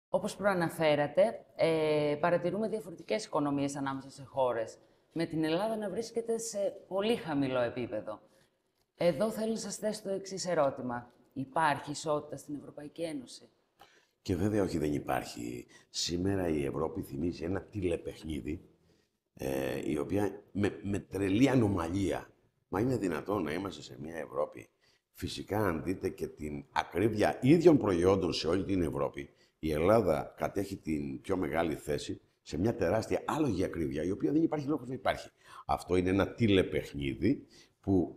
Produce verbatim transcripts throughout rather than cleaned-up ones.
Όπως προαναφέρατε, ε, παρατηρούμε διαφορετικές οικονομίες ανάμεσα σε χώρες, με την Ελλάδα να βρίσκεται σε πολύ χαμηλό επίπεδο. Εδώ θέλω να σας θέσω το εξής ερώτημα. Υπάρχει ισότητα στην Ευρωπαϊκή Ένωση? Και βέβαια όχι, δεν υπάρχει. Σήμερα η Ευρώπη θυμίζει ένα τηλεπαιχνίδι, ε, η οποία με, με τρελή ανομαλία. Μα είναι δυνατόν να είμαστε σε μια Ευρώπη? Φυσικά, αν δείτε και την ακρίβεια ίδιων προϊόντων σε όλη την Ευρώπη, η Ελλάδα κατέχει την πιο μεγάλη θέση σε μια τεράστια άλογη ακρίβεια, η οποία δεν υπάρχει λόγος να υπάρχει. Αυτό είναι ένα τηλεπαιχνίδι που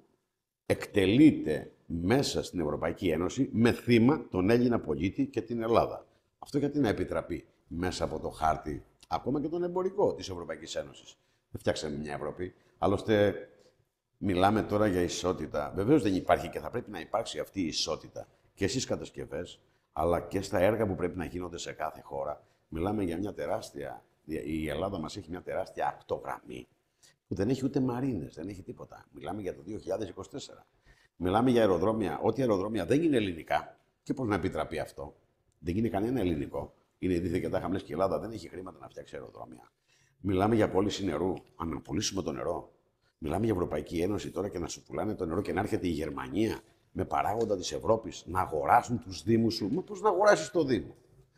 εκτελείται μέσα στην Ευρωπαϊκή Ένωση με θύμα τον Έλληνα πολίτη και την Ελλάδα. Αυτό γιατί να επιτραπεί μέσα από το χάρτη, ακόμα και τον εμπορικό της Ευρωπαϊκής Ένωσης. Δεν φτιάξαμε μια Ευρώπη. Άλλωστε, μιλάμε τώρα για ισότητα. Βεβαίως δεν υπάρχει και θα πρέπει να υπάρξει αυτή η ισότητα και στις κατασκευές, αλλά και στα έργα που πρέπει να γίνονται σε κάθε χώρα. Μιλάμε για μια τεράστια. Η Ελλάδα μας έχει μια τεράστια ακτογραμμή που δεν έχει ούτε μαρίνες, δεν έχει τίποτα. Μιλάμε για το δύο χιλιάδες είκοσι τέσσερα. Μιλάμε για αεροδρόμια. Ό,τι αεροδρόμια δεν είναι ελληνικά. Και πώς να επιτραπεί αυτό? Δεν είναι κανένα ελληνικό. Είναι δίθεν και τα χαμηλές και η Ελλάδα δεν έχει χρήματα να φτιάξει αεροδρόμια. Μιλάμε για πώληση νερού. Αν να πουλήσουμε το νερό. Μιλάμε για Ευρωπαϊκή Ένωση τώρα και να σου πουλάνε το νερό και να έρχεται η Γερμανία με παράγοντα της Ευρώπης να αγοράσουν τους δήμους σου. Μα πώς να αγοράσεις το Δήμο?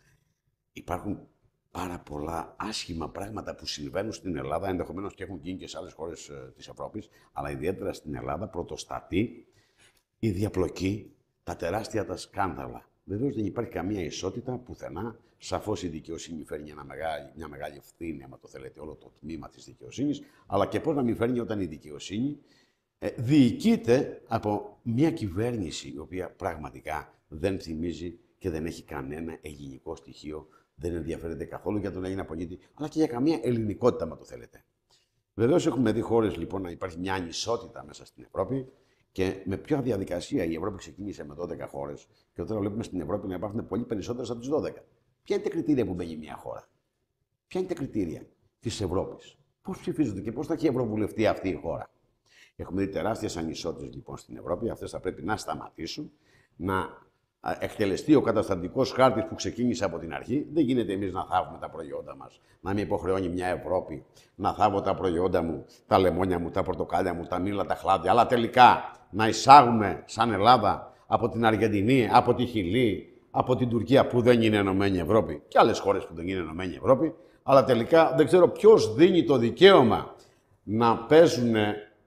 Υπάρχουν πάρα πολλά άσχημα πράγματα που συμβαίνουν στην Ελλάδα, ενδεχομένως και έχουν γίνει και σε άλλες χώρες ε, της Ευρώπης, αλλά ιδιαίτερα στην Ελλάδα πρωτοστατεί η διαπλοκή, τα τεράστια τα σκάνδαλα. Βεβαίως δεν υπάρχει καμία ισότητα πουθενά. Σαφώς η δικαιοσύνη φέρνει ένα μεγάλη, μια μεγάλη ευθύνη, άμα το θέλετε, όλο το τμήμα της δικαιοσύνης, αλλά και πώς να μην φέρνει όταν η δικαιοσύνη ε, διοικείται από μια κυβέρνηση η οποία πραγματικά δεν θυμίζει και δεν έχει κανένα ελληνικό στοιχείο. Δεν ενδιαφέρεται καθόλου για τον Έλληνα πολίτη, αλλά και για καμία ελληνικότητα, μα το θέλετε. Βεβαίως, έχουμε δει χώρες λοιπόν να υπάρχει μια ανισότητα μέσα στην Ευρώπη και με ποια διαδικασία η Ευρώπη ξεκίνησε με δώδεκα χώρες και τώρα βλέπουμε στην Ευρώπη να υπάρχουν πολύ περισσότερες από τις δώδεκα. Ποια είναι τα κριτήρια που μπαίνει μια χώρα? Ποια είναι τα κριτήρια της Ευρώπης? Πώς ψηφίζονται και πώς θα έχει ευρωβουλευτεί αυτή η χώρα? Έχουμε δει τεράστιες ανισότητες λοιπόν στην Ευρώπη. Αυτές θα πρέπει να σταματήσουν, να εκτελεστεί ο καταστατικός χάρτης που ξεκίνησε από την αρχή. Δεν γίνεται εμείς να θάβουμε τα προϊόντα μας. Να με υποχρεώνει μια Ευρώπη να θάβω τα προϊόντα μου, τα λεμόνια μου, τα πορτοκάλια μου, τα μήλα, τα χλάδια, αλλά τελικά να εισάγουμε σαν Ελλάδα από την Αργεντινή, από τη Χιλή, από την Τουρκία που δεν είναι Ενωμένη Ευρώπη και άλλες χώρες που δεν είναι Ενωμένη Ευρώπη, αλλά τελικά δεν ξέρω ποιος δίνει το δικαίωμα να παίζουν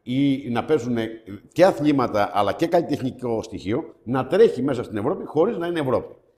ή να παίζουν και αθλήματα αλλά και καλλιτεχνικό στοιχείο να τρέχει μέσα στην Ευρώπη χωρίς να είναι Ευρώπη.